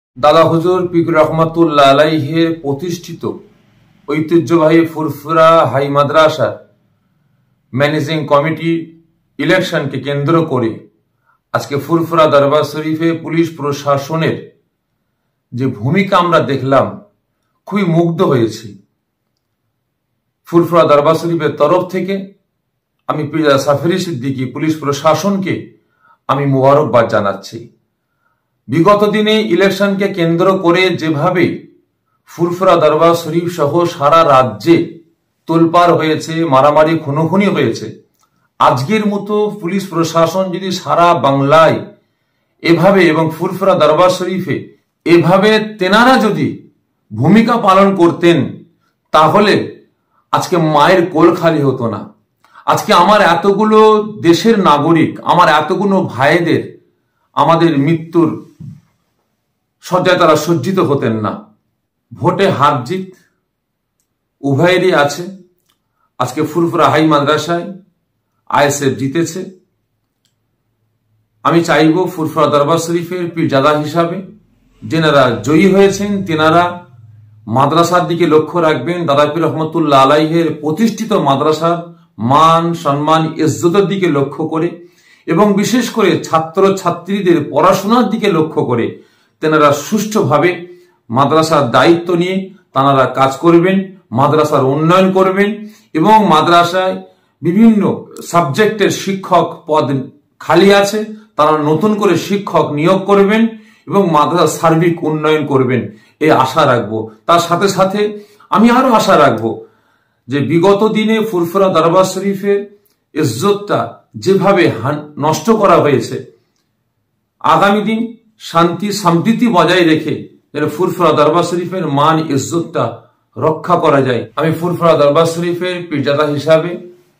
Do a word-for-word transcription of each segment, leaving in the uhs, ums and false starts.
দাদা হুজুর পীর রহমাতুল্লাহ আলাইহের প্রতিষ্ঠিত ঐতিহ্যবাহী ফুরফুরা হাই মাদ্রাসার ম্যানেজিং কমিটি ইলেকশনকে কেন্দ্র করে আজকে ফুরফুরা দরবার শরীফে পুলিশ প্রশাসনের যে ভূমিকা আমরা দেখলাম, খুবই মুগ্ধ হয়েছি। ফুরফুরা দরবার শরীফের তরফ থেকে আমি পিজা সাফারি সিদ্দিকী পুলিশ প্রশাসনকে আমি মোবারকবাদ জানাচ্ছি। বিগত দিনে ইলেকশনকে কেন্দ্র করে যেভাবে ফুরফুরা দরবার শরীফ সহ সারা রাজ্যে তোলপাড় হয়েছে, মারামারি খুনোখুনি হয়েছে, আজকের মতো পুলিশ প্রশাসন যদি সারা বাংলায় এভাবে এবং ফুরফুরা দরবার শরীফে এভাবে তেনারা যদি ভূমিকা পালন করতেন, তাহলে আজকে মায়ের কোল খালি হতো না। আজকে আমার এতগুলো দেশের নাগরিক, আমার এতগুলো ভাইদের আমাদের মৃত্যুর শয্যায় তারা সজ্জিত হতেন না। ভোটে হার জিত উভয়েরই আছে। আজকে ফুরফুরা হাই মাদ্রাসায় আইএসএফ জিতেছে। আমি চাইব ফুরফুরা দরবার শরীফের পীরজাদা হিসাবে যেনারা জয়ী হয়েছেন, তেনারা মাদ্রাসার দিকে লক্ষ্য রাখবেন। দাদা পীর রহমতুল্লাহ আলাইহের প্রতিষ্ঠিত মাদ্রাসার মান সম্মান ইজ্জতের দিকে লক্ষ্য করে এবং বিশেষ করে ছাত্র ছাত্রীদের পড়াশোনার দিকে লক্ষ্য করে তেনারা সুষ্ঠুভাবে মাদ্রাসার দায়িত্ব নিয়ে তাঁরা কাজ করবেন, মাদ্রাসার উন্নয়ন করবেন এবং মাদ্রাসায় বিভিন্ন সাবজেক্টের শিক্ষক পদ খালি আছে, তারা নতুন করে শিক্ষক নিয়োগ করবেন এবং মাদ্রাসার সার্বিক উন্নয়ন করবেন, এই আশা রাখবো। তার সাথে সাথে আমি আরো আশা রাখবো যে বিগত দিনে ফুরফুরা দরবার শরীফের ইজ্জতটা যেভাবে নষ্ট করা হয়েছে, আগামী দিন শান্তি সম্প্রীতি বজায় রেখে যেন ফুরফুরা দরবার শরীফের মান ইজ্জতটা রক্ষা করা যায়। আমি ফুরফুরা দরবার শরীফের পীরজাদা হিসাবে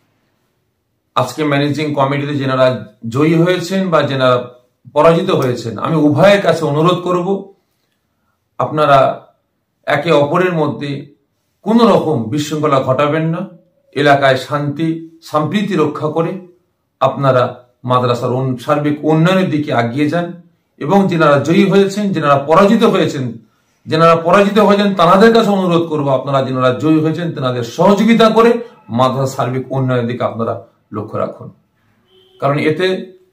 আজকে ম্যানেজিং কমিটিতে যেনারা জয়ী হয়েছেন বা যেনারা পরাজিত হয়েছেন, আমি উভয়ের কাছে অনুরোধ করব, আপনারা একে অপরের মধ্যে কোন রকম বিশৃঙ্খলা ঘটাবেন না। এলাকায় শান্তি সম্প্রীতি রক্ষা করে আপনারা মাদ্রাসার সার্বিক উন্নয়নের দিকে এগিয়ে যান এবং যেনারা জয়ী হয়েছেন, যেনারা পরাজিত হয়েছেন যেনারা পরাজিত হয়েছেন তাদের কাছে অনুরোধ করব, আপনারা যেনারা জয়ী হয়েছেন তেনাদের সহযোগিতা করে মাদ্রাসার সার্বিক উন্নয়নের দিকে আপনারা লক্ষ্য রাখুন। কারণ এতে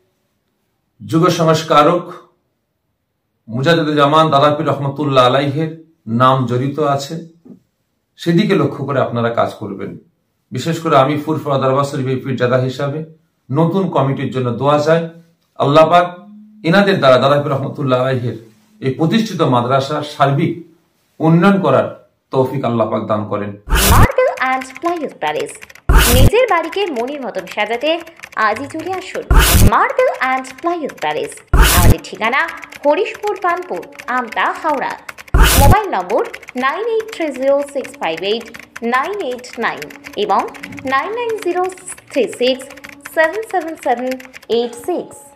যুগ সংস্কারক মুজাদ্দিদে জামান দাদা পীর রহমতুল্লাহ আলাইহের নাম জড়িত আছে, সেদিকে লক্ষ্য করে আপনারা কাজ করবেন। বিশেষ করে আমি ফুরফুরা দরবার শরীফের পীরজাদা হিসাবে নতুন কমিটির জন্য দোয়া চাই। আল্লাহ পাক এনাদের দ্বারা দাদা পীর রহমতুল্লাহ আলাইহের এই প্রতিষ্ঠিত মাদ্রাসার সার্বিক উন্নয়ন করার তৌফিক আল্লাহ পাক দান করেন। মার্বেল অ্যান্ড প্লাইউড প্যালেস, নিজের বাড়িকে মনের মতন সাজাতে আজই চলে আসুন মার্বেল অ্যান্ড প্লাইউড প্যালেস। আমাদের ঠিকানা Harishpur Kanpur, Amta, Howrah. Mobile number nine eight three zero six five eight nine eight nine এবং nine nine zero three six seven seven seven eight six.